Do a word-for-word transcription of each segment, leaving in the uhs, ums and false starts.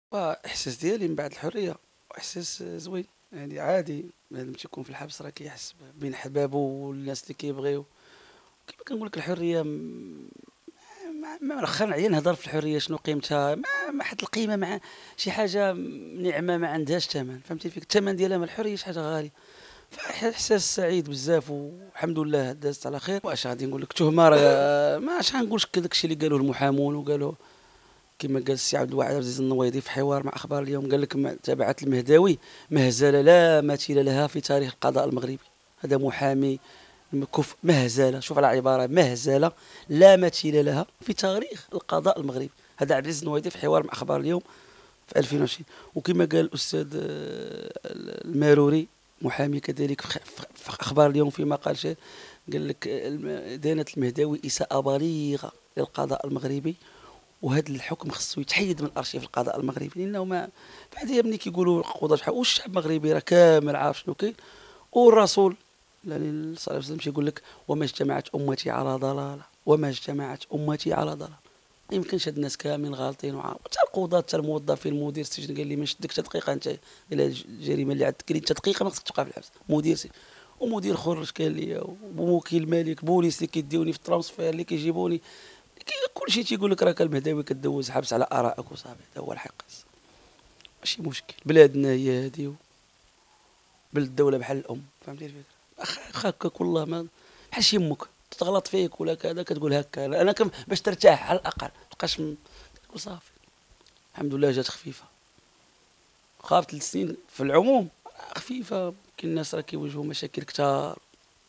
واحساس ديالي من بعد الحريه احساس زوين، يعني عادي. بنادم تيكون في الحبس راه كيحس بين حبابه والناس اللي كيبغيو. كيما كنقول لك الحريه م- ما ما واخا نعيا نهضر في الحريه شنو قيمتها، ما ما حد القيمه مع شي حاجه نعمه ما عندهاش ثمن، فهمتي فيك الثمن ديالها، ما الحريه شي حاجه غاليه. فاحساس سعيد بزاف والحمد لله دازت على خير. واش غادي نقول لك تهمه راه ما اش غنقولش داك الشيء اللي قالوه المحامون وقالوا كما قال السي عبد الواحد عزيز النويضي في حوار مع اخبار اليوم، قال لك م- تابعت المهداوي مهزله لا مثيل لها في تاريخ القضاء المغربي. هذا محامي كف مهزله، شوف على عباره مهزله لا مثيل لها في تاريخ القضاء المغربي. هذا عبد العزيز النويضي في حوار مع اخبار اليوم في ألفين وعشرين. وكما قال الاستاذ آه، الماروري محامي كذلك في في اخبار اليوم في مقال شيء، قال لك الم- دانت المهداوي اساءه بالغه للقضاء المغربي، وهذا الحكم خصو يتحيد من ارشيف القضاء المغربي، لانه ما بعدها ملي كيقولوا القضاة شحال والشعب المغربي راه كامل عارف شنو كاين. والرسول يعني صلى الله عليه وسلم يقول لك وما اجتمعت امتي على ضلاله، وما اجتمعت امتي على ضلاله. ما يمكنش هاد الناس كاملين غالطين وعارف، حتى القضاة حتى الموظفين مدير السجن قال لي ما نشدك حتى دقيقه انت الى الجريمه اللي عندك، قال لي انت دقيقه ما خصك تبقى في الحبس مدير سجن. ومدير خرج قال لي ووكيل ملك بوليس اللي كيديوني في الترانسفير اللي كيجيبوني كل شيء تيقول لك راك المهداوي كدوز حبس على ارائك وصافي. هذا هو الحق، ماشي مشكل. بلادنا هي هذه، بلد الدوله بحال الام، فهمتي الفكره. اخ هكاك والله ما بحال شي امك تغلط فيك ولا كذا كتقول هكا انا كم باش ترتاح على الاقل تبقاش م... وصافي. الحمد لله جات خفيفه. خافت ثلاث سنين في العموم خفيفه، كاين الناس راه كيواجهوا مشاكل كثار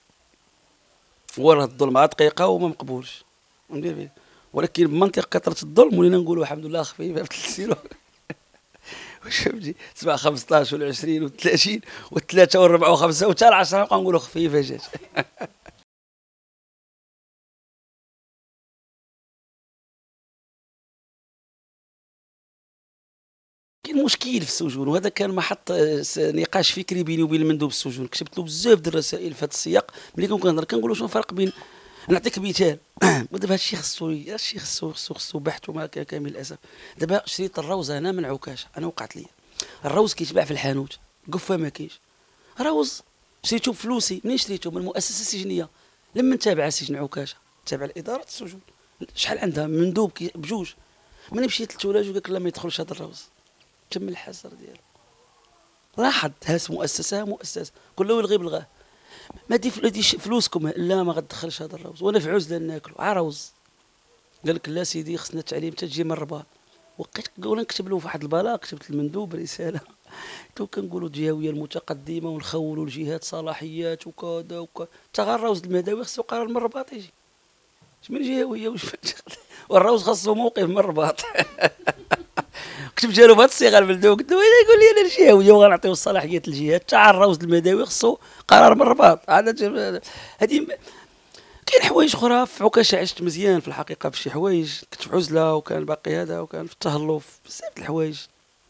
وراه الظلم عاد دقيقه وما مقبولش، فهمتي الفكره. ولكن بمنطق كثره الظلم ولينا نقولوا الحمد لله خفيفه في ثلاث سنين. واش فهمتي تسمع خمسطاش ولا عشرين و ثلاثين والثلاثه والربعه وخمسه وحتى العشره نبقى نقولوا خفيفه جات. كاين مشكل في السجون، وهذا كان محط آه، س- نقاش فكري بيني وبين المندوب السجون. كتبت له بزاف د الرسائل في هذا السياق. ملي كنت كنهضر كنقول له شنو الفرق بين نعطيك مثال. ودابا هذا الشيء خصو هذا الشيء خصو خصو خصو بحث وما كان كامل للاسف. دابا شريت الروز انا من عكاشه، انا وقعت لي الروز كيتباع في الحانوت قفه ما كاينش. روز شريته بفلوسي، منين شريته؟ من المؤسسه السجنيه لما تابع سجن عكاشه، تابع لاداره السجون. شحال عندها مندوب كي بجوج. ملي مشيت للثلاج وقال لك لا ما يدخلش هذا الروز، تم الحصر ديالو. لاحظ هاس مؤسسه مؤسسه كل له يلغي بلغاه. ما دي فلوس فلوسكم، لا ما غتدخلش هذا الروز وانا في عزله ناكلو عروز. قال لك لا سيدي خصنا التعليم تجي من الرباط. وقيت وانا نكتب له في واحد البلاغ، كتبت للمندوب رساله تو كنقولوا الجهويه المتقدمه ونخولوا الجهات صلاحيات وكذا وكذا، حتى غير الروز المهداوي خصو قرار من الرباط يجي. اش من جهويه واش والروز خاصو موقف من الرباط. كتبت له بهذه الصيغه البلدو، قلت له يقول لي انا الجهويه وغنعطيو الصلاحيات للجهات، تاع الروز المداوي خصو قرار من الرباط. هذا هذه كاين حوايج اخرى في عكاشه عشت مزيان في الحقيقه، في شي حوايج كنت في عزله وكان باقي هذا وكان في التهلف بزاف د الحوايج.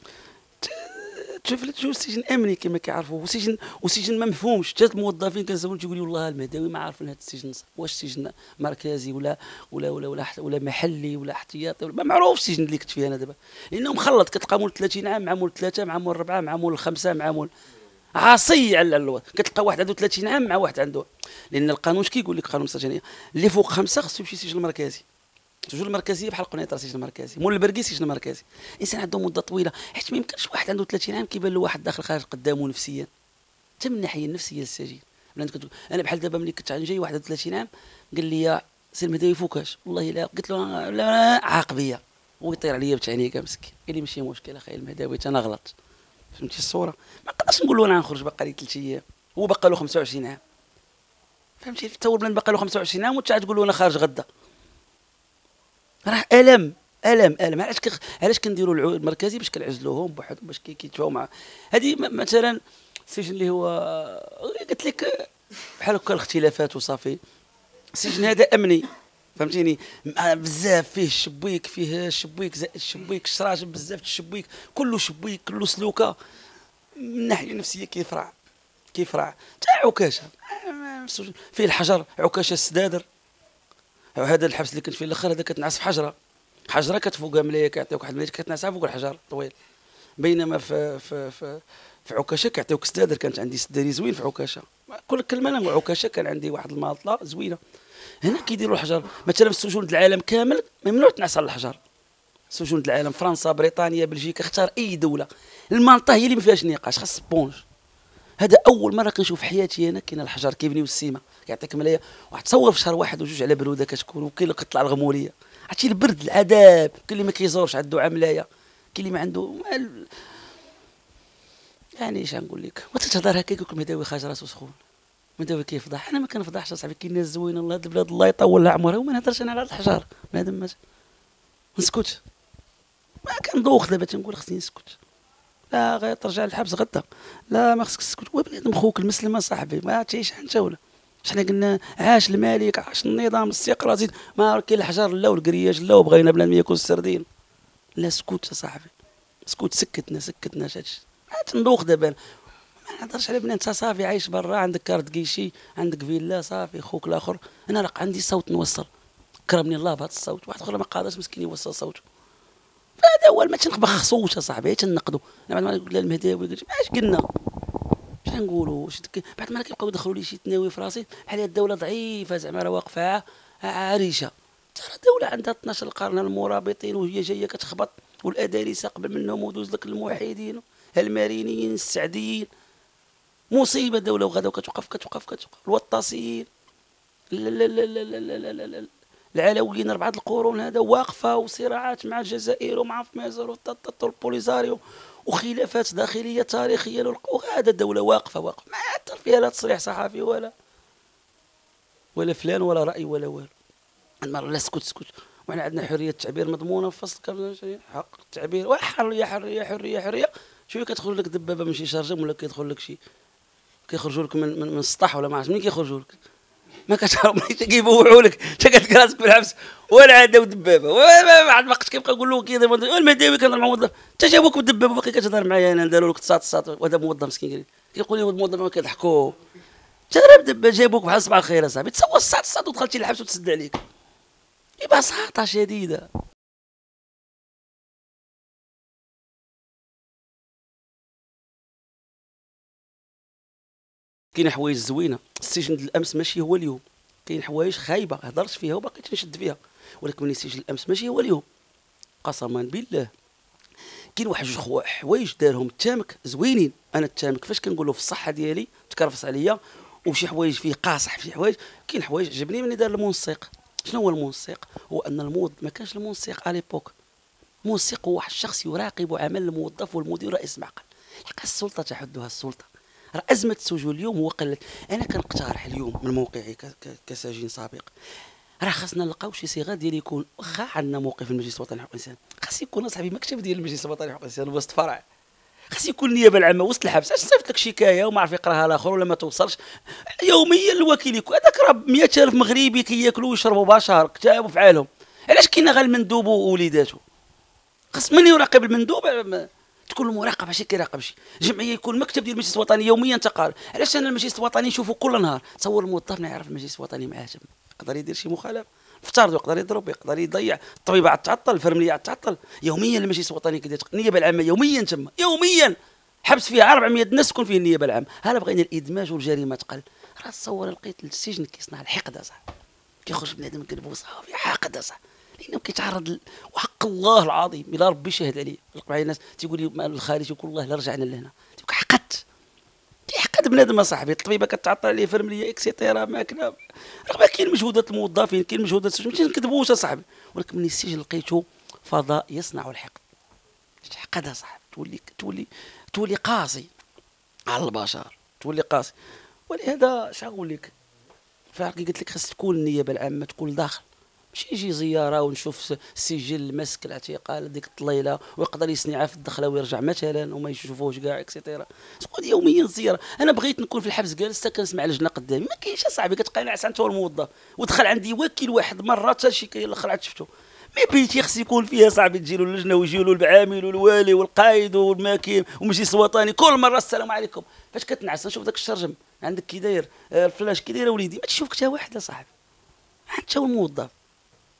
تشوف تشوف سجن امني كما كيعرفوا، وسجن وسجن ما مفهومش. حتى الموظفين كنسولهم تيقول لي والله المهداوي ما عارفين هذا السجن واش سجن مركزي ولا ولا ولا ولا, ولا محلي ولا احتياطي ولا ما معروفش السجن اللي كنت فيه انا دابا، لانه مخلط. كتلقى مول ثلاثين عام مع مول ثلاثه مع مول اربعه مع مول خمسه مع مول عاصي على الوقت. كتلقى واحد عنده ثلاثين عام مع واحد عنده، لان القانون اش كيقول لك؟ قانون السجنيه اللي فوق خمسه خصو يمشي السجن المركزي. السجون المركزيه بحال قنيطره سجن مركزي، مول البرقي سجن مركزي. انسان عنده مده طويله، حيت ما يمكنش واحد عنده ثلاثين عام كيبان له واحد داخل خارج قدامه نفسيا، حتى من الناحيه النفسيه للسجين. انا بحال دابا ملي كنت جاي واحد عنده ثلاثين عام قال لي سي المهداوي فوكاش، والله لا قلت له لا عاقبيه ويطير عليا بتعنيكه مسكين. قال لي ماشي مشكل اخي المهداوي انا غلط. فهمتي الصوره؟ ما نقدرش نقول له انا نخرج باقي لي ثلاث ايام هو باقي له خمسة وعشرين عام. فهمتي تا هو بنادم باقي له خمسة وعشرين عام وانت تقول له انا خارج غدا. راه الم الم الم. علاش كخ... علاش كنديروا المركزي؟ باش كنعزلوهم بوحدهم باش كيتفاهموا مع هذه مثلا السجن اللي هو قلت لك بحال هكا الاختلافات وصافي. السجن هذا امني فهمتيني، بزاف فيه الشبيك، فيه الشبيك زائد الشبيك الشراج بزاف الشبيك، كله شبيك كله سلوكه. من الناحيه النفسيه كيفرع كيفرع تاع عكاشه فيه الحجر. عكاشه السدادر هذا الحبس اللي كنت فيه الاخر هذا كتنعس في حجره، حجره كتفوقها مليه كيعطيوك واحد المليه كتنعسها فوق الحجر طويل. بينما في في في في عكاشه كيعطيوك ستادر. كانت عندي ستادري زوين في عكاشه، كل كلمه انا عكاشه كان عندي واحد الماطله زوينه. هنا كيديروا الحجر مثلا في سجون العالم كامل ممنوع تنعس على الحجر. سجون العالم فرنسا بريطانيا بلجيكا اختار اي دوله، المالطا هي اللي ما فيهاش نقاش، خاص سبونج. هذا اول مره كنشوف في حياتي انا كاين الحجر كيبنيو السيما كيعطيك ملايه واحد تصور في شهر واحد وجوج على بروده كتكون، وكاين اللي كطلع الغموليه عرفتي البرد العذاب. كاين اللي ما كيزورش عنده عملايه، كاين اللي ما عنده مال. يعني اش نقول لك وتتهضر هكا يقول لك مهداوي خارج راسو سخون، مهداوي كيفضح. انا ما كنفضحش اصاحبي، كاين ناس زوينه الله هاد البلاد الله يطول لها عمرها وما نهضرش انا على هاد الحجر بنادم ما نسكتش. ما كندوخ دابا تنقول خصني نسكت. لا غير ترجع للحبس غدا، لا ما خصك تسكت. هو بنادم خوك المسلم صاحبي ما تعيش انت ولا حنا قلنا عاش الملك عاش النظام الاستقرار زيد ما كاين الحجر لا والكرياج لا وبغينا بلاد ما ياكل السردين. لا سكوت صاحبي سكوت، سكتنا سكتنا هادشي. ما تندوخ دابا ما نهضرش على بنات صافي عايش برا عندك كارت كيشي عندك فيلا صافي خوك الاخر. انا راه عندي صوت نوصل كرمني الله بهذا الصوت، واحد اخر ما قادرش مسكين يوصل صوته. هذا هو ما تنخبخصوش اصاحبي تنقدوا. انا بعد ما نقول المهداوي اش قلنا اش نقولوا بعد ما كيبقاو يدخلوا لي شي تناوي في راسي بحال الدوله ضعيفه زعما راه واقفه عريشه. ترى الدوله عندها اثناش القرن المرابطين وهي جايه كتخبط، والادارسه قبل منهم ودوز لك الموحدين المارينيين السعديين. مصيبه الدوله وغدا كتوقف كتوقف كتوقف الوطاسيين لا لا لا لا لا لا لا لا العلويين أربعة القرون هذا واقفة، وصراعات مع الجزائر ومع مصر والبوليزاريو وخلافات داخلية تاريخية، وهذا الدولة واقفة واقفة ما يعثر فيها لا تصريح صحفي ولا ولا فلان ولا رأي ولا والو. المرة لا سكت سكت. وحنا عندنا حرية التعبير مضمونة في فصل كامل، حق التعبير وحرية حرية حرية حرية. شوية كتخرج لك دبابة من شي شرجم ولا كيدخل لك شي كيخرجوا لك من من, من السطح ولا ما عرفت منين كيخرجوا لك، ما كتعرف كيبوعوا لك انت كتلقى راسك في الحبس ولا عندهم دبابه. بعد ما وقت كيبقى يقول له كذا المهداوي كان موظف انت جابوك بالدبابه باقي كتهضر معايا انا داروا لك تصاط تصاط. وهذا موظف مسكين كيقول لي الموظف ما كيضحكوا تغرب دابا جابوك بحال صباح الخير اصاحبي تصور الصاط تصاط ودخلتي للحبس وتسد عليك ببساطه شديده. كاين حوايج زوينه السجن الامس ماشي هو اليوم، كاين حوايج خايبه هضرت فيها وباقي تنشد فيها، ولكن من السجن الامس ماشي هو اليوم قسما بالله. كاين واحد جوج حوايج دارهم التامك زوينين. انا التامك فاش كنقولوا في الصحه ديالي تكرفص عليا وشي حوايج فيه قاصح في شي حوايج. كاين حوايج عجبني من دار المنسق. شنو هو المنسق؟ هو ان الموظف ما كانش المنسق على ليبوك. المنسق هو واحد الشخص يراقب عمل الموظف والمدير رئيس معقل. لقى السلطه تحدها السلطه. راه ازمه السجون اليوم هو قال لك انا كنقترح اليوم من موقعي كسجين سابق راه خاصنا نلقاو شي صيغه ديال يكون واخا عندنا موقف المجلس الوطني لحقوق الانسان خاص يكون اصاحبي مكتب ديال المجلس الوطني لحقوق الانسان وسط فرع، خاص يكون النيابه العامه وسط الحبس. اش صيفط لك شكايه وما عرف يقراها الاخر ولا ما توصلش يوميا الوكيل يكون هذاك راه مئة ألف مغربي كياكلوا ويشربوا بشر كتاب في عالهم. علاش كاين غير المندوب ووليداته؟ خاص من يراقب المندوب تكون المراقبه ماشي كيراقب شي جمعيه يكون المكتب ديال المجلس الوطني يوميا تقارير. علاش انا المجلس الوطني نشوفه كل نهار؟ تصور الموظف ما يعرف المجلس الوطني معاه يقدر يدير شي مخالفه افترض يقدر يضرب يقدر يضيع الطبيبه عاد تعطل الفرمليه عاد تعطل. يوميا المجلس الوطني كيدير النيابه العامه يوميا تما يوميا حبس فيها أربعمئة ناس تكون فيه النيابه العامه. هلا بغينا الادماج والجريمه تقل. راه تصور لقيت السجن كيصنع الحقد صح كيخرج بنادم قلبه صافي حاقد صح لانه كيتعرض ل... وحق الله العظيم الا ربي شهد عليه. لقى معايا ناس تيقول لي الخارج يقول الله لا رجعنا لهنا تيقول حقدت كيحقد بنادم اصاحبي. الطبيبه كتعطل عليه فرمليه اكسيتيرا ماكله رغم كاين مجهودات الموظفين كاين مجهودات السجن ماشي نكذبوش اصاحبي، ولكن من السجن لقيته فضاء يصنع الحقد. حقد اصاحبي تولي تولي تولي قاسي على البشر تولي قاسي. ولهذا اش نقول لك فاقي قلت لك خاص تكون النيابه العامه تكون داخل ماشي يجي زياره ونشوف سجل مسك الاعتقال ديك الطليله ويقدر يصنعها في الدخله ويرجع مثلا وما يشوفوش كاع اكسيتيرا. تكون يوميا زياره. انا بغيت نكون في الحبس جالس كنسمع لجنه قدامي ما كاينش اصاحبي كتقنع انت هو الموظف ودخل عندي وكيل واحد مره حتى شي كاين الاخر عاد شفتو مي بيتي خص يكون فيها صاحبي تجي له اللجنه ويجي له العامل والوالي والقائد والماكين والمجلس الوطني كل مره السلام عليكم. فاش كتنعس نشوف داك الشرجم عندك كي داير الفلاش كي داير وليدي ما تشوفك حتى واحد اصاحبي حتى هو الموظف.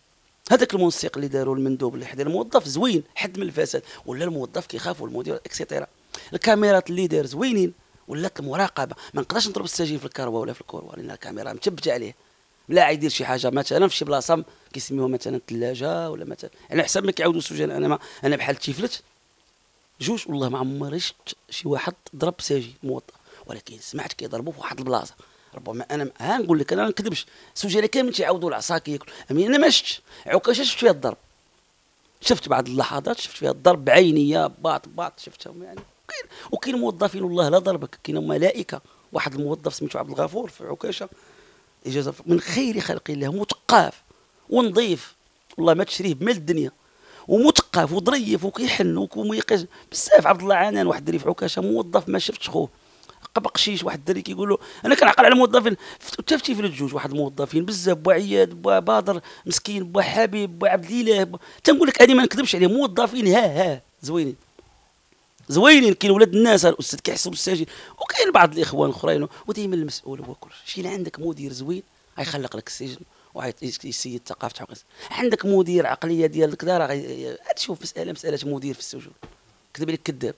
هذاك المنسق اللي داروا المندوب اللي حدا الموظف زوين، حد من الفساد، ولا الموظف كيخافوا المدير اكسيتيرا. الكاميرات اللي دار زوينين، ولات المراقبه. ما نقدرش نضرب السجين في الكهرباء ولا في الكوروا لان الكاميرا مثبته عليه، لا يدير شي حاجه مثلا في شي بلاصه كيسميوها مثلا ثلاجه ولا مثلا، على حسب ما كيعاودوا السجان. انا ما انا بحال تيفلت جوج والله ما عمري شفت شي واحد ضرب سجين موظف، ولكن سمعت كيضربوا في واحد البلاصه. ربما انا ها نقول لك انا ما نكذبش، السجان كامل تيعاودوا العصا كياكل، انا ما شفتش عكاشه شفت فيها الضرب، شفت بعض اللحظات شفت فيها الضرب بعينيا باط باط شفتهم يعني. وكاين موظفين والله لا ضربك، كاين ملائكه. واحد الموظف سميتو عبد الغفور في عكاشه، اجازه من خير خلق الله، مثقف ونظيف والله ما تشريه بمال الدنيا، ومثقف وظريف وكيحن وكيقيس بزاف. عبد الله عنان واحد الدري في عكاشه موظف ما شفتش خوه بقشيش. واحد الدري كيقول له انا كنعقل على الموظفين حتى في تيفلت جوج واحد الموظفين بزاف، بوا عياد بوا بدر مسكين بوا حبيب بوا عبد الاله، تنقول لك هذه ما نكذبش عليهم موظفين ها ها زوينين زوينين. كاين ولاد الناس الاستاذ كيحسبوا الساجين، وكاين بعض الاخوان الاخرين. وديما المسؤول هو كلشي. شي عندك مدير زوين غيخلق لك السجن وغيسيد ثقافه حقوق. عندك مدير عقليه ديال كذا راه تشوف مساله مساله مدير في السجون كذب عليك كذاب.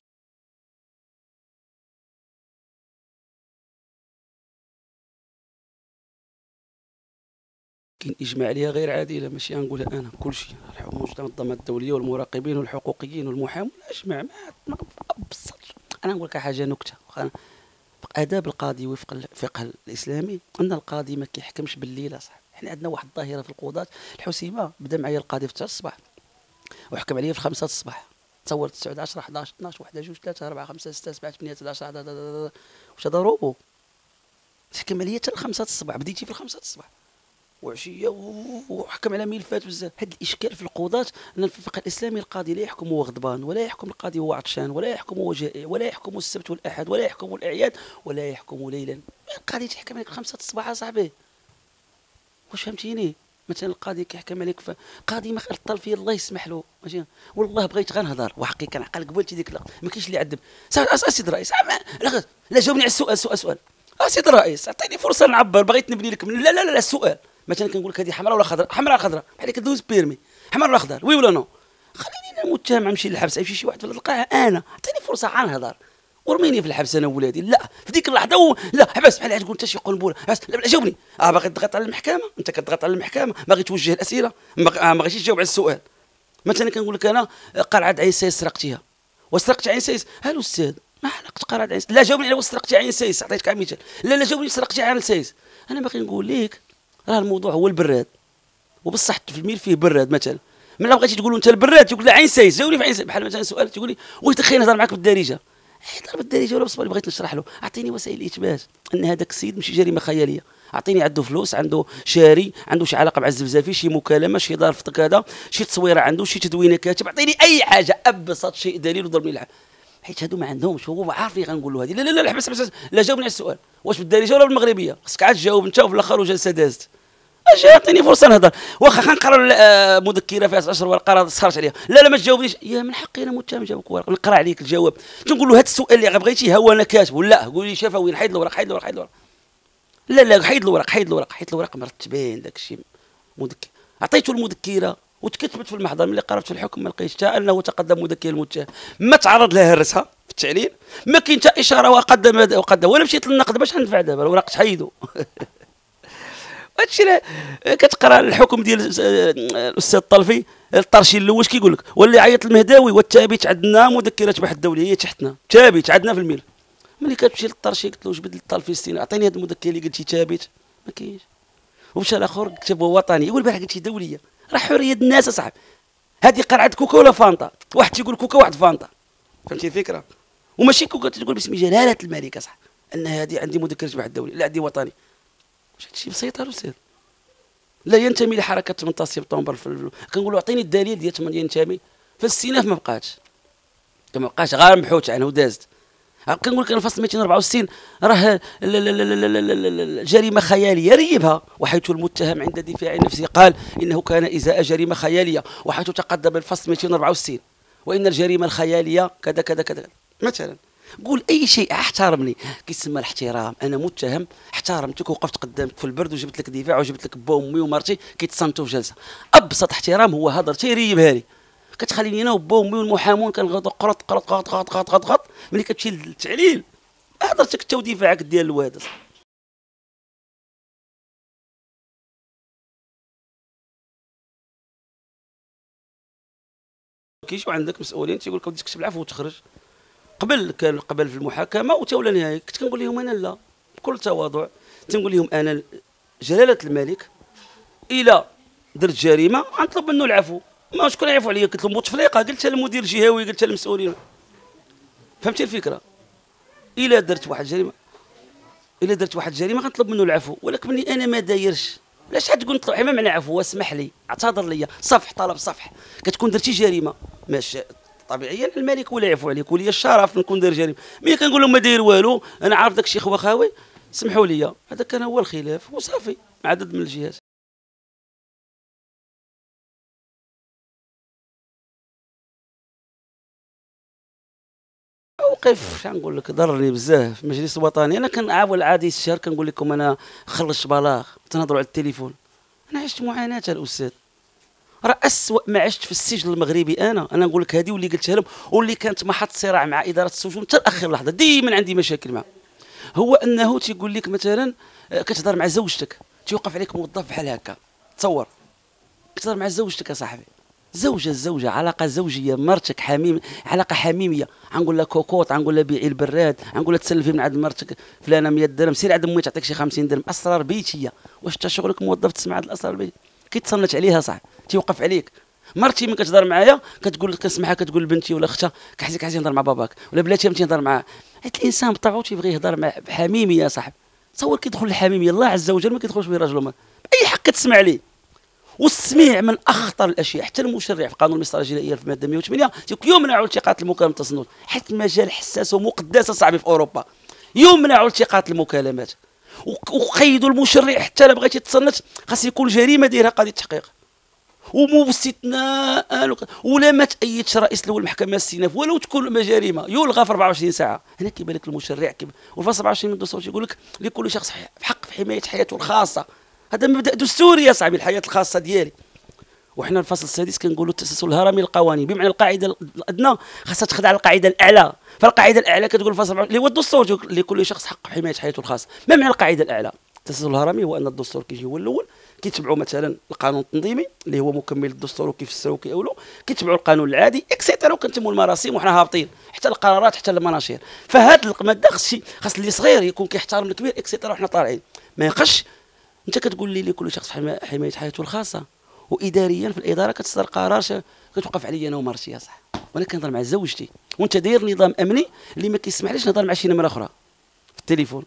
كاين اجماع عليها غير عادله، ماشي غنقولها انا، كلشي المنظمات الدوليه والمراقبين والحقوقيين والمحامون اجمع. ما ابسطش. انا نقول لك حاجه نكته، اداب القاضي وفق الفقه الاسلامي ان القاضي ما كيحكمش بالليل صح. حنا عندنا واحد الظاهره في القضاة. الحسيمه بدا معايا القاضي في تسعة الصباح وحكم عليا في خمسة الصباح، تصورت تسعة عشرة حداش اثناش واحد جوج ثلاثة أربعة خمسة ستة سبعة ثمانية تسعة عشرة واش هذا روبو تحكم عليا حتى خمسة الصباح. بديتي في خمسة الصباح وعشيه وحكم على ملفات بزاف. هذا الاشكال في القضاة ان في الفقه الاسلامي القاضي لا يحكم هو غضبان، ولا يحكم القاضي هو عطشان، ولا يحكم هو جائع، ولا يحكم السبت والاحد، ولا يحكم الاعياد، ولا يحكم ليلا. القاضي تحكم عليك خمسة الصباح اصاحبي، واش فهمتيني؟ مثلا القاضي كيحكم عليك قاضي ما خلط فيه الله يسمح له ماشي. والله بغيت غنهضر وحقيقه كنعقل قبلتي ديك اللقطه ما كاينش اللي يعذب. اسيد الرئيس لا لا جاوبني على السؤال. سؤال سؤال اسيد الرئيس اعطيني فرصه نعبر، بغيت نبني لك من لا لا لا السؤال. مثلا كنقول لك هذه حمراء ولا خضراء؟ حمراء خضراء بحال كدوز بيرمي. حمراء ولا خضر؟ وي ولا نو؟ خليني انا متهم نمشي للحبس يمشي شي واحد في القاعه، انا اعطيني فرصه غنهضر ورميني في الحبس انا وولادي. لا في ديك اللحظه و... لا حبس بحال تقول انت شي قنبله بس. لا جاوبني. اه باغي تضغط على المحكمه، انت كتضغط على المحكمه باغي توجه الاسئله ما بغيتيش تجاوب على السؤال. مثلا كنقول لك انا قلعه عين سيس سرقتيها وسرقت عين سيس. ها الاستاذ ما علاقه قلعه عين سيس؟ لا جاوبني على سرقتي عين سيس عطيتك مثال. لا لا جاوبني سرقتي عين سيس. انا باغي نقول لك راه الموضوع هو البراد، وبصح في الميل فيه براد. مثلا ملي بغيتي تقول انت البراد تقول لا عين سيس، جاوبني في عين سيس. بحال مثلا سؤال تقول لي واش دخلني نهضر معاك بالدارجه، هضر بالدارجه ولا بالصبر. بغيت نشرح له اعطيني وسائل الاثبات ان هذاك السيد ماشي جريمه خياليه. اعطيني عنده فلوس، عنده شاري، عنده شي علاقه مع الزبزافي، شي مكالمه، شي ظرف كذا، شي تصويره عنده، شي تدوينه كاتب. اعطيني اي حاجه ابسط شيء دليل وضربني العاب، حيت هادو ما عندهمش. هو عارف لي غنقول له هذه. لا لا لا حبس حبس. لا جاوبني على السؤال واش بالدارجه ولا بالمغربيه. خصك عاد تجاوب انت وفي الاخر وجلسه دازت. اجي اعطيني فرصه نهضر. واخا خنقرا مذكره فيها عشرة ورقه راه سخرت عليها. لا لا ما تجاوبنيش. يا من حقي انا متهم جاوبك ورقه نقرا عليك الجواب. تنقول له هذا السؤال اللي بغيتي هو انا كاتبه. لا قول لي شفوي نحيد الورق حيد الورق حيد الورق. لا لا حيد الورق حيد الورق حيد الورق مرتبين داك الشيء مذكر. عطيته المذكره وتكتبت في المحضر. ملي قربت في الحكم ما لقيتش حتى انه تقدم مذكر المتهم، ما تعرض لها هرسها في التعليل، ما كاين حتى اشاره وقدم وقدم ولا مشيت للنقد باش ندفع دابا الوراق تحيدوا. هادشي كتقرا الحكم ديال الاستاذ الطلفي الطرشي الاول واش كيقول لك؟ واللي عيط المهداوي والتابت عندنا مذكرات بحث الدوليه هي تحتنا تابت عندنا في الميل. ملي كتمشي للطرشي قلت له واش بدل الطلفي ستين اعطيني هذا المذكر اللي قلتي تابت ما كاينش. ومشى الاخر كتب وطني يقول البارح قلتي دوليه. راه حريه الناس اصاحبي. هذه قرعه كوكا ولا فانطا؟ واحد تيقول كوكا واحد فانطا. فهمتي الفكره؟ وماشي كوكا تقول باسم جلاله الملك اصاحبي ان هذه عندي مذكره بحث الدوليه لا عندي وطني. واش هادشي بسيط الاستاذ؟ لا ينتمي لحركه ثمانية عشر سبتمبر في كنقول له اعطيني الدليل ديال ثمانية ينتمي. في الستينات ما بقاتش ما بقاش غير مبحوث عنه ودازت. كنقول لك انا فصل مئتين وأربعة وستين راه جريمه خياليه ريبها. وحيث المتهم عند دفاع نفسه قال انه كان ازاء جريمه خياليه، وحيث تقدم الفصل مئتين وأربعة وستين وان الجريمه الخياليه كذا كذا كذا مثلا. قول اي شيء، احترمني. كيسمى الاحترام، انا متهم، احترمتك وقفت قدامك في البرد وجبت لك دفاع وجبت لك با امي ومرتي كيتصنتوا في جلسه. ابسط احترام هو هضرتي ريبها لي، كتخليني انا وبا امي والمحامون كنغلطوا قرط قرط غط غط غط غط غط. ملي كتمشي للتعليل هضرتك انت ودفاعك ديال الواد. كيجيو عندك مسؤولين تيقول لك ودي تكتب العفو وتخرج. قبل كان قبل في المحاكمه وتا ولا نهايه كنت كنقول لهم انا لا بكل تواضع، تنقول لهم انا جلاله الملك الى درت جريمه غنطلب منه العفو. ما شكون يعفو عليا؟ قلت لهم بوتفليقه، قلتها للمدير الجهوي، قلتها للمسؤولين. فهمتي الفكره؟ الى درت واحد الجريمه الى درت واحد الجريمه غنطلب منه العفو، ولكن ملي انا ما دايرش علاش تقول نطلب؟ ما معنى عفو؟ اسمح لي، اعتذر لي، صفح، طلب صفح. كتكون درتي جريمه ماشي طبيعيا الملك ولا يعفو عليك، ولي الشرف نكون داير جريمه. ملي كنقول لهم ما داير والو، انا عارف داك الشيء خواخاوي، سمحوا لي، هذا كان هو الخلاف وصافي مع عدد من الجهات. موقف شنو نقول لك ضرني بزاف في المجلس الوطني. انا كنعاول عادي الشهر كنقول لكم انا خلصت بلاغ تنهضروا على التليفون. انا عشت معاناه الاستاذ، راه اسوء ما عشت في السجن المغربي. انا انا نقول لك هذه واللي قلتها لهم واللي كانت محط صراع مع اداره السجون حتى لاخر لحظه، ديما عندي مشاكل معه. هو انه تيقول لك مثلا كتهضر مع زوجتك تيوقف عليك موظف بحال هكا. تصور كتهضر مع زوجتك يا صاحبي، زوجه الزوجه علاقه زوجيه، مرتك حميم، علاقه حميميه. غنقول لها كوكوط، غنقول لها بيعي البراد، غنقول لها تسلفي من عند مرتك فلانه مية درهم، سير عند امي تعطيك شي خمسين درهم. اسرار بيتيه. واش انت شغلك موظف تسمع هاد الاسرار البيتيه؟ كيتصنت عليها صح، تيوقف عليك. مرتي من كتهضر معايا كتقول لك كنسمعها كتقول لبنتي ولا اختها كحسيك عايز نهضر مع باباك، ولا بلاتي امتي نهضر معاه. حيت الانسان بطبعه تيبغي يهضر مع بحميميه يا صاحبي. تصور كيدخل الحميميه، الله عز وجل ما كيدخلش به راجل ومرأة باي حق كتسمع ليه. والسميع من اخطر الاشياء. حتى المشرع في قانون المسطره الجنائيه في الماده مئة وثمانية يمنع التقاط المكالمات التصنت، حيت المجال حساس ومقدس صاحبي في اوروبا. يمنع التقاط المكالمات وقيدوا المشرع حتى لا بغيتي تصنت خاص يكون جريمه دايرها قضيه تحقيق ومو استثناء. ولا ما تأيدش رئيس الاول المحكمه السيناف ولو تكون جريمه يلغى في أربعة وعشرين ساعه. هنا كيبان لك المشرع كيب والفصل أربعة وعشرين من الدستور يقول لك لكل شخص حق في حمايه حياته الخاصه. هذا مبدا دستوري يا صاحبي، الحياه الخاصه ديالي. وحنا الفصل السادس كنقولوا التسلسل الهرمي للقوانين، بمعنى القاعده الادنى خاصها تخضع للقاعده الاعلى. فالقاعده الاعلى كتقول الفصل اللي هو الدستور لكل شخص حق في حمايه حياته الخاصه. ما معنى القاعده الاعلى؟ التسلسل الهرمي هو ان الدستور كيجي هو الاول، كيتبعوا مثلا القانون التنظيمي اللي هو مكمل للدستور وكيفسروا وكيأولوا، كيتبعوا القانون العادي اكسيتيرا وكنتموا المراسيم وحنا هابطين حتى القرارات حتى المناشير. فهاد الماده خص خاص اللي صغير يكون كيحترم الكبير اكسيتيرا وحنا طالعين. ما ينقش انت كتقول لي لكل شخص حمايه حياته الخاصه، واداريا في الاداره كتصدر قرار كتوقف عليا انا ومرتي يا صح، وانا كنهضر مع زوجتي وانت داير نظام امني اللي ما كيسمحليش نهضر مع شي نمره اخرى في التليفون.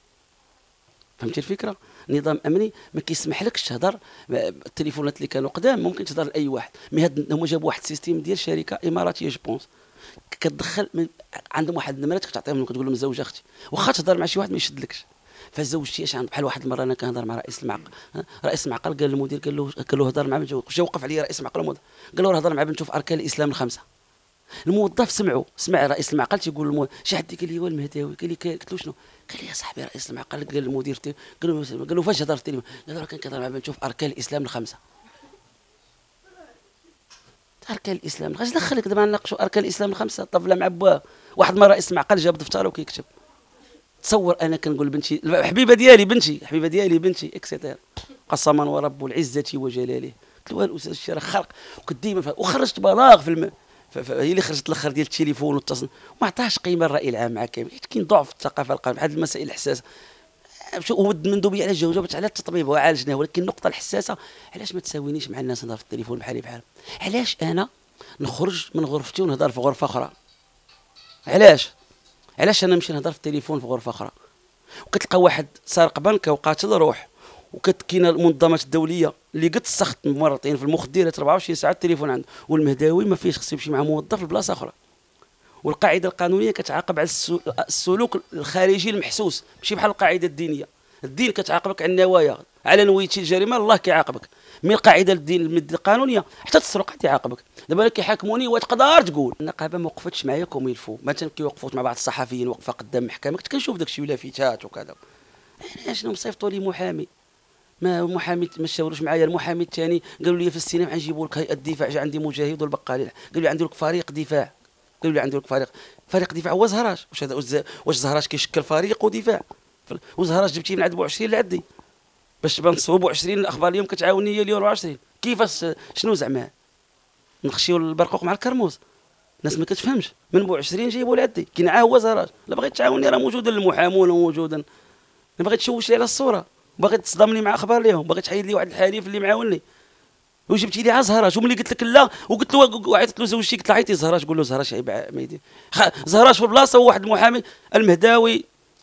فهمتي الفكره؟ نظام امني ما كيسمحلكش تهضر. التليفونات اللي كانوا قدام ممكن تهضر لاي واحد، مي هاد هما جابوا واحد السيستيم ديال شركه اماراتيه جو بونس كتدخل من عندهم واحد النمرات كتعطيهم كتقول لهم زوج اختي، واخا تهضر مع شي واحد ما يشدلكش. فزوجتي اش عند بحال واحد المره انا كنهضر مع رئيس المعقل، رئيس المعقل قال للمدير قال له قال له هضر مع بنته، جا وقف عليا رئيس المعقل قال له هضر مع بنته في اركان الاسلام الخمسه. الموظف سمعوا سمع رئيس المعقل تيقول للمدير شي حد قال لي هو المهداوي، قال لي قلت له شنو؟ قال لي يا صاحبي رئيس المعقل قال للمدير قال له قال له فاش هضر في التليفون؟ قال له كان كيهضر مع بنته في اركان الاسلام الخمسه. اركان الاسلام اش دخلك دابا نناقشوا اركان الاسلام الخمسه؟ طفله مع بواه. واحد ما رئيس المعقل جاب دفتره وكيكتب. تصور انا كنقول لبنتي حبيبه ديالي بنتي حبيبه ديالي بنتي اكسيتير قسما ورب العزه وجلاله، قلت له الاستاذ الشيخ راه خرق وكنت ديما وخرجت بلاغ في الم... هي اللي خرجت الاخر ديال التليفون والتصنيف وما عطاهاش قيمه الراي العام مع كامل، حيت كاين ضعف في الثقافه القانونيه هذه المسائل الحساسه. ود المندوبيه على جاوبت على التطبيب وعالجناه، ولكن النقطه الحساسه علاش ما تساوينيش مع الناس نهضر في التليفون بحالي بحال؟ علاش انا نخرج من غرفتي ونهضر في غرفه اخرى؟ علاش علاش انا نمشي نهضر في التليفون في غرفه اخرى؟ وكتلقى واحد سارق بنكه وقاتل روح، وكاينه المنظمات الدوليه اللي قد تستخدم مرتين في المخدرات أربعة وعشرين ساعه التليفون عنده، والمهداوي ما فيش خصو يمشي مع موظف لبلاصه اخرى. والقاعده القانونيه كتعاقب على السلوك الخارجي المحسوس، ماشي بحال القاعده الدينيه. الدين كتعاقبك على النوايا، على نويتي الجريمه الله كيعاقبك. من قاعده الدين المد القانونيه حتى تسرق يعاقبك. دابا كيحاكموني وتقدر تقول النقابه ما وقفتش معايا كوم يلفو، مثلا كيوقفوا مع بعض الصحفيين وقفه قدام محكمه كنت كنشوف داكشي ولافيتات وكذا. انا شنو مصيفطوا لي محامي، ما محامي ما شاوروش معايا. المحامي الثاني قالوا لي في السينما غنجيبوا لك هيئه الدفاع، جا عندي مجاهد والبقالي قالوا لي عندي لك فريق دفاع، قالوا لي عندي لك فريق فريق دفاع هو زهراج. واش هذا واش زهراج كيشكل فريق ودفاع؟ وزهراج جبتيه من عند بو عشرين لعندي باش بنصوبوا عشرين. الاخبار اليوم كتعاوني هي اليوم عشرين. كيفاش شنو زعما نخشيو البرقوق مع الكرموز؟ الناس ما كتفهمش. من بو عشرين جايبوا لعندي كي نعاه هو زهراج. لا بغيت تعاوني راه موجود المحامون وموجودا. باغي تشوش لي على الصوره، باغي تصدمني مع اخبار اليوم، باغي تحيد لي واحد الحليف اللي معاوني وجبتي لي زهراج. وملي قلت لك لا وقلت له وعيطت له زوجتي قلت له عيطي زهراج قول له زهراج عيب ما يدير. زهراج في البلاصه وواحد المحامي المهداوي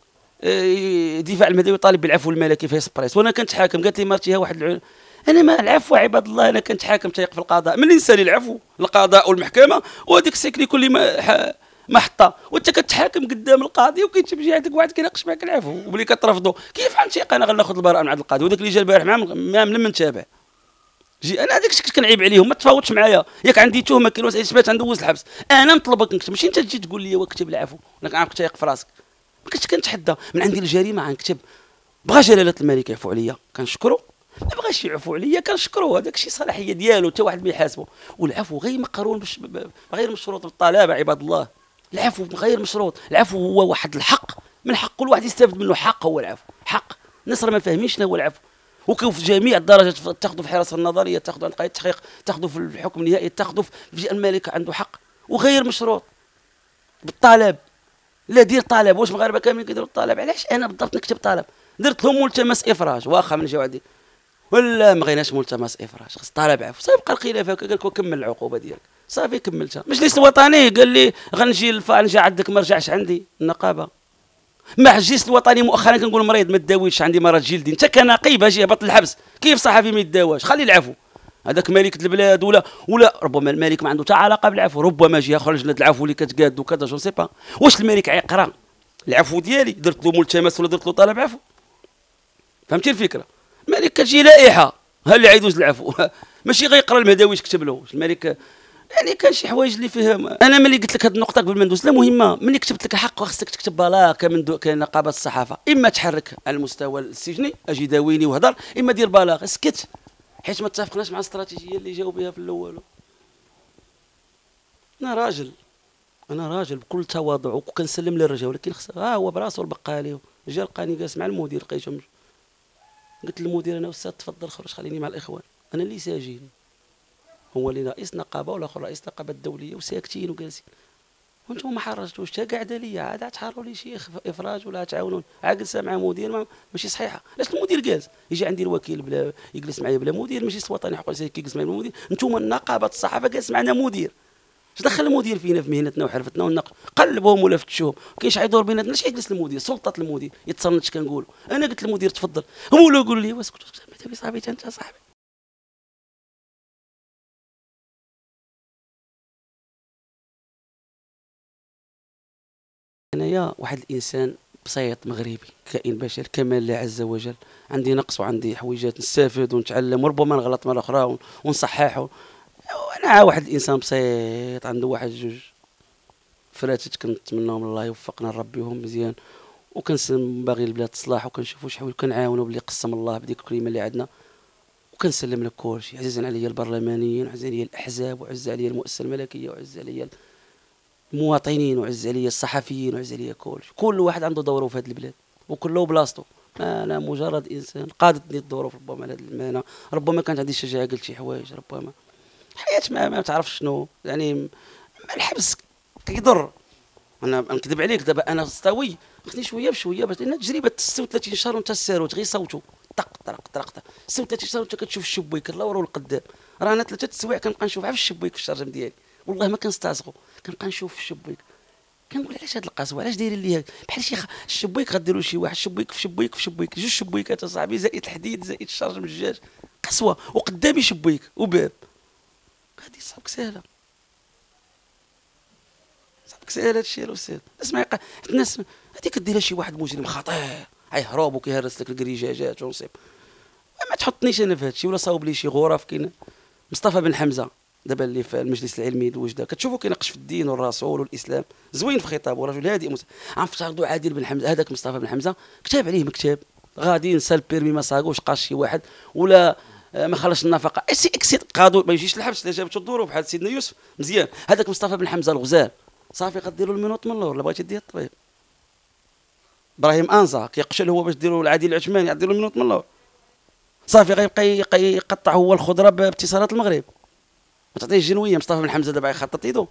دفاع المهداوي طالب بالعفو الملكي في اسبريس. وانا كنت حاكم قالت لي مرتي ها واحد العلم. انا ما العفو عباد الله، انا كنت حاكم تيق في القضاء. من نسالي العفو القضاء والمحكمه وهذيك السيكلي كل ما محطه وانت كتحاكم قدام القاضي وكيتجي عندك واحد كيناقش معك العفو وبلي كترفضوا. كيف غنتيق انا غناخذ البراءه من عند القاضي؟ وداك اللي جا البارح مع ما من تابع جي انا هذاك الشيء كنت كنعيب عليهم. ما تفاوضش معايا ياك عندي تهمه كاين وسائل اثبات غندوز الحبس. انا نطلبك نكتب ماشي انت تجي تقول لي واكتب العفو انا كنعرفك تايق في راسك. ما كنتش كنتحدى من عندي الجريمه غنكتب. بغى جلاله الملك يعفو عليا كنشكرو، ما بغاش يعفو عليا كنشكرو. هذاك الشيء صلاحيه ديالو حتى واحد ما يحاسبه. والعفو غير مقرون بش... غير مشروط بالطلبه عباد الله. العفو غير مشروط. العفو هو واحد الحق من حق كل واحد يستافد منه. حق هو العفو حق. الناس راه ما فاهمينش شنو هو العفو. وكيف في جميع الدرجات تاخذوا في الحراسه النظريه، تاخذوا عند قضيه التحقيق، تاخذوا في الحكم النهائي، تاخذوا في الملك عنده حق وغير مشروط بالطلب. لا دير طلب. واش المغاربه كاملين كيديروا الطلب؟ علاش انا بالضبط نكتب طلب؟ درت لهم ملتمس افراج واخا من جاو عندي ولا ما بغيناش ملتمس افراج خص طلب عفو. صافي بقى الخلاف هكا. قال لك وكمل العقوبه ديالك. صافي كملتها. المجلس الوطني قال لي غنجي الفا نجي عندك ما رجعش عندي النقابه. مع الجيش الوطني مؤخرا كنقول مريض ما تداويش عندي مرض جلدي. انت كنقيب اجي هبط الحبس كيف صحفي ما يداواش؟ خلي العفو. هذاك ملكة البلاد ولا ولا ربما الملك ما عنده حتى علاقه بالعفو. ربما جهه خرج لنا العفو اللي كتقاد وكذا جو سي با. واش الملك عيقرا العفو ديالي درت له ملتمس ولا درت له طلب عفو؟ فهمتي الفكره؟ الملك كتجي لائحه ها اللي عيدوز العفو ماشي غيقرا المهداوي يكتب له. الملك يعني كان شي حوايج اللي فيها. انا ملي قلت لك هذه النقطه قبل ما ندوز لا مهمه. ملي كتبت لك الحق خاصك تكتب بلاغ كمن كنقابه الصحافه. اما تحرك على المستوى السجني اجي داويني وهضر، اما دير بلاغ اسكت حيت ما اتفقناش مع الاستراتيجيه اللي جاوا بها في الاول. انا راجل انا راجل بكل تواضع وكنسلم للرجال، ولكن خص ها هو براسو البقالي جا لقاني جالس مع المدير لقيتهم. قلت للمدير انا استاذ تفضل خرج خليني مع الاخوان. انا اللي ساجين هو اللي رئيس نقابه والاخر رئيس نقابه الدوليه وساكتين وجالسين وانتم ما حرجتوش حتى قاعده ليا عاد تحروا لي شي افراج ولا تعاونون. عاد جلسه مع مدير ما ماشي صحيحه. علاش المدير جالس يجي عندي الوكيل بلا يجلس معايا بلا مدير؟ ماشي وطني حقوق الانسان كيجلس معايا المدير. انتم نقابه الصحافه جالس معنا مدير. اش دخل المدير فينا في مهنتنا وحرفتنا ونقل قلبهم ولا فتشوهم؟ كاين شي يدور بيناتنا اش يجلس المدير؟ سلطه المدير يتصنت اش كنقولوا. انا قلت للمدير تفضل هم ولاو يقولوا لي واسكت صاحبي انت صاحبي. انايا واحد الانسان بسيط مغربي كائن بشري كما الله عز وجل. عندي نقص وعندي حويجات نستافد ونتعلم وربما نغلط مره اخرى ونصحح. انا واحد الانسان بسيط عنده واحد جوج فراتت كنتمناهم الله يوفقنا ربي وهم مزيان. وكنسلم باغي البلاد تصلح وكنشوفوا شحال كنعاونوا باللي قسم الله بديك الكلمه اللي عندنا. وكنسلم لك كلشي. عزيزا عليا البرلمانيين وعزيز عليا الاحزاب وعز عليا المؤسسه الملكيه وعز عليا المواطنين وعز عليا الصحفيين وعز عليا كلشي. كل واحد عنده دوره في هذه البلاد وكله بلاصتو. انا مجرد انسان قادتني الظروف ربما لهذه المهنه. ربما كانت عندي الشجاعه قلت شي حوايج. ربما حياه ما, ما تعرفش شنو يعني. الحبس كيضر. انا نكذب عليك دابا انا سطاوي خصني شويه بشويه باش لان تجربه ستة وثلاثين شهر وانت الساروت غير صوتو طق طرق طرق ستة وثلاثين شهر وانت كتشوف الشبيك اللور والقدام. رانا ثلاثه السوايع كنبقى نشوفها في الشبيك في الشرجم ديالي والله ما كنستعصقوا. كنبقى نشوف في الشبيك كنقول علاش هاد القسوه علاش دايرين لي بحال شي خ... الشبيك غديروا شي واحد شبيك في شبيك في شبيك جوج شبيكات اصاحبي زائد الحديد زائد الشرجم الدجاج قسوه وقدامي شبيك وباب. هادي صعبك سهله صعبك سهله هادشي الاستاذ. اسمع الناس هادي كديرها شي واحد مجرم خطير حيهرب وكيهرس لك الكريجاجات ونصيب. ما تحطنيش انا في هادشي ولا صاوب لي شي غرف. كاين مصطفى بن حمزه دابا اللي في المجلس العلمي الوجده كتشوفوا كيناقش في الدين والرسول والاسلام، زوين في خطابه، رجل هادئ مس... غنفترضوا عادل بن حمزه هذاك مصطفى بن حمزه كتاب عليه مكتاب غادي ينسى البيرمي ما صاغوش قاش شي واحد ولا ما خلصش النفقه اكسي اكسي قادو ما يجيش للحبس. لا جابته الظروف بحال سيدنا يوسف مزيان. هذاك مصطفى بن حمزه الغزال صافي غديروا المنوط من اللور. لا بغيتي دير الطبيب ابراهيم انزا كيقشل هو باش ديروا العادل العثماني غديروا المنوط من اللور صافي. غيبقى يقطع هو الخضره باتصالات المغرب. ما تعطيه الجنويه. مصطفى بن حمزه دابا يخطط يدو.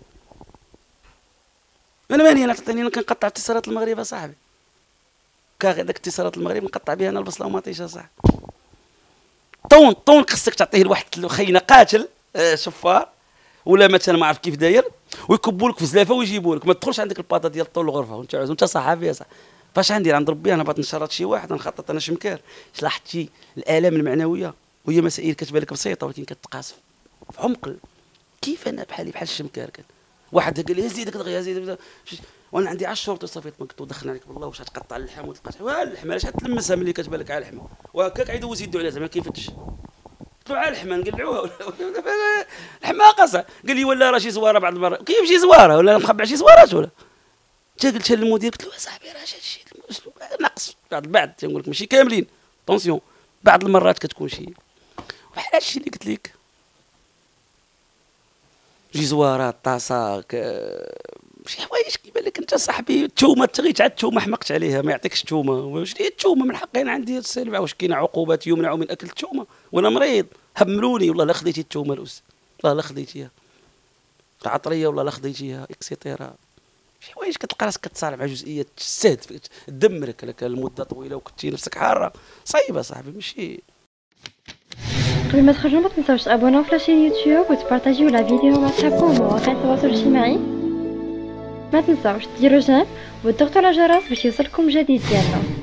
انا ماني انا تعطيني انا كنقطع اتصالات المغرب اصاحبي. كاغي داك اتصالات المغرب نقطع بها انا البصله وماطيشه صاحبي. طون طون خصك تعطيه لواحد خينا قاتل آه شفار ولا مثلا ما عرف كيف داير ويكبوا لك في زلافه ويجيبوا لك. ما تدخلش عندك الباطا ديال طول الغرفه وانت عاوز وانت صحافي يا صاحبي. فاش غندير عند ربي انا بغيت نشرط شي واحد نخطط انا شمكار. لاحظتي الالام المعنويه وهي مسائل كتبان لك بسيطه ولكن كتقاس في عمق. كيف انا بحالي بحال الشمكار كان واحد قال لي زيدك دغيا زيد وانا عندي عشر شهور تصافيت ما كنت دخلنا عليك بالله واش غتقطع اللحم وتلقى اللحم علاش غتلمسها ملي كتبان لك على اللحمه وهكاك عيدوا وزيدوا عليها زعما كيفتش طلعوا على اللحمه نقلعوها اللحمه قاصه. قال لي ولا راه شي زواره بعض المرات كيف شي زواره ولا مخبع شي زوارات ولا حتى قلت للمدير قلت له صاحبي راه هادشي ناقص بعض بعض تنقول لك ماشي كاملين طونسيون بعض المرات كتكون شي بحال هادشي اللي قلت لك جزوارات طاساك شي حوايج كيبان لك انت صاحبي. التومه تغيت عاد التومه حمقت عليها ما يعطيكش التومه. واش هي التومه من حقي عندي السلبه. واش كاينه عقوبات يمنع من اكل التومه وانا مريض حملوني والله لا خديتي التومه الاس والله لا خديتيها العطريه والله لا خديتيها اكسيتيرا. شي حوايج كتلقى راسك كتصارع مع جزئيات تستهدف تدمرك لك لمده طويله وكنتي نفسك حاره صايبه صاحبي ماشي. قبل ما تخرجوا ما تنساوش تابوناو في لاشين يوتيوب وتبارطاجيو لا فيديو مع صحابكم ومواقع التواصل الاجتماعي. ما تنساوش ديروا جيم وتضغطوا على الجرس باش يوصلكم جديد ديالنا.